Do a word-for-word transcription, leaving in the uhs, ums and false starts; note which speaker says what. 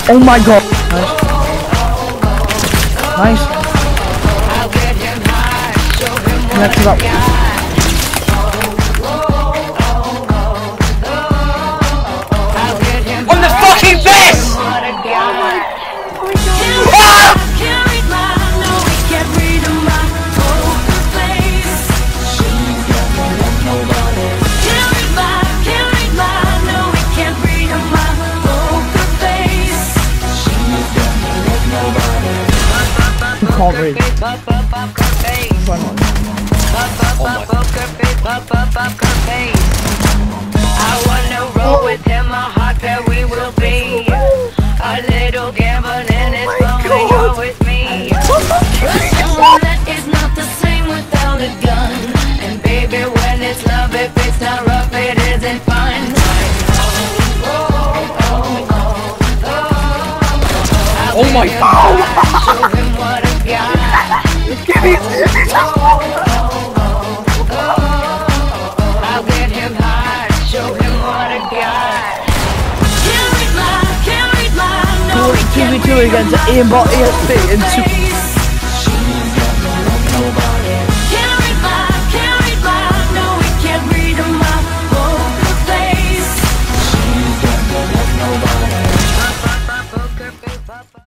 Speaker 1: Oh my god. Nice. Nice. Next up.
Speaker 2: On the fucking best!
Speaker 1: Can't read.
Speaker 3: I wanna roll with him, a hot pair we will be. A little gambling and it's lonely, you're with me. Someone that is not the same without a gun. And baby, when it's love, if it's not rough, it isn't fun.
Speaker 2: Oh my god!
Speaker 3: Show him what I got.
Speaker 1: Give me
Speaker 3: I'll get him high, show him what I got. Can't read my, can't read my, no, we
Speaker 1: two v
Speaker 3: can't
Speaker 1: two
Speaker 3: read
Speaker 1: against
Speaker 3: my
Speaker 1: aimbot E S P and two.